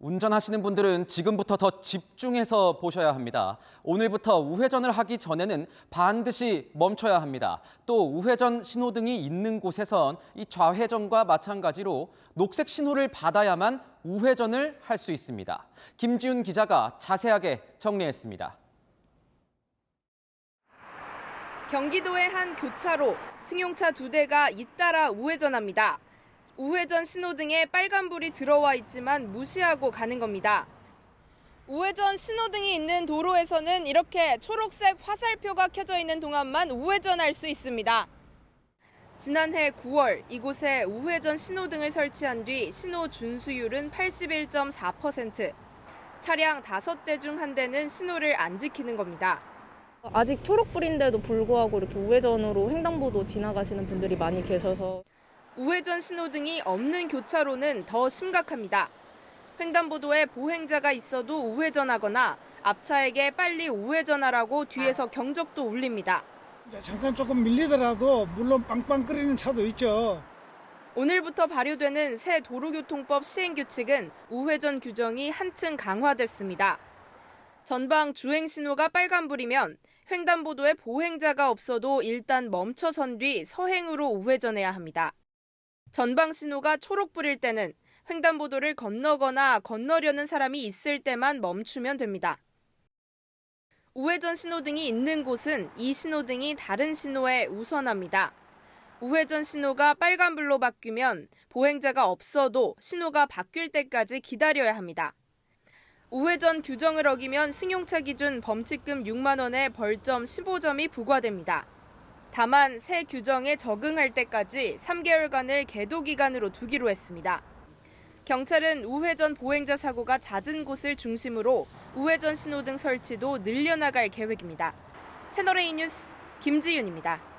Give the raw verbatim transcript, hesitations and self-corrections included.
운전하시는 분들은 지금부터 더 집중해서 보셔야 합니다. 오늘부터 우회전을 하기 전에는 반드시 멈춰야 합니다. 또 우회전 신호등이 있는 곳에선 이 좌회전과 마찬가지로 녹색 신호를 받아야만 우회전을 할 수 있습니다. 김지훈 기자가 자세하게 정리했습니다. 경기도의 한 교차로, 승용차 두 대가 잇따라 우회전합니다. 우회전 신호등에 빨간불이 들어와 있지만 무시하고 가는 겁니다. 우회전 신호등이 있는 도로에서는 이렇게 초록색 화살표가 켜져 있는 동안만 우회전할 수 있습니다. 지난해 구월 이곳에 우회전 신호등을 설치한 뒤 신호 준수율은 팔십일 점 사 퍼센트. 차량 다섯 대 중 한 대는 신호를 안 지키는 겁니다. 아직 초록불인데도 불구하고 이렇게 우회전으로 횡단보도 지나가시는 분들이 많이 계셔서 우회전 신호등이 없는 교차로는 더 심각합니다. 횡단보도에 보행자가 있어도 우회전하거나 앞차에게 빨리 우회전하라고 뒤에서 경적도 울립니다. 잠깐 조금 밀리더라도 물론 빵빵거리는 차도 있죠. 오늘부터 발효되는 새 도로교통법 시행규칙은 우회전 규정이 한층 강화됐습니다. 전방 주행 신호가 빨간불이면 횡단보도에 보행자가 없어도 일단 멈춰선 뒤 서행으로 우회전해야 합니다. 전방 신호가 초록불일 때는 횡단보도를 건너거나 건너려는 사람이 있을 때만 멈추면 됩니다. 우회전 신호등이 있는 곳은 이 신호등이 다른 신호에 우선합니다. 우회전 신호가 빨간불로 바뀌면 보행자가 없어도 신호가 바뀔 때까지 기다려야 합니다. 우회전 규정을 어기면 승용차 기준 범칙금 육만 원에 벌점 십오 점이 부과됩니다. 다만 새 규정에 적응할 때까지 삼 개월간을 계도 기간으로 두기로 했습니다. 경찰은 우회전 보행자 사고가 잦은 곳을 중심으로 우회전 신호등 설치도 늘려나갈 계획입니다. 채널A 뉴스 김지윤입니다.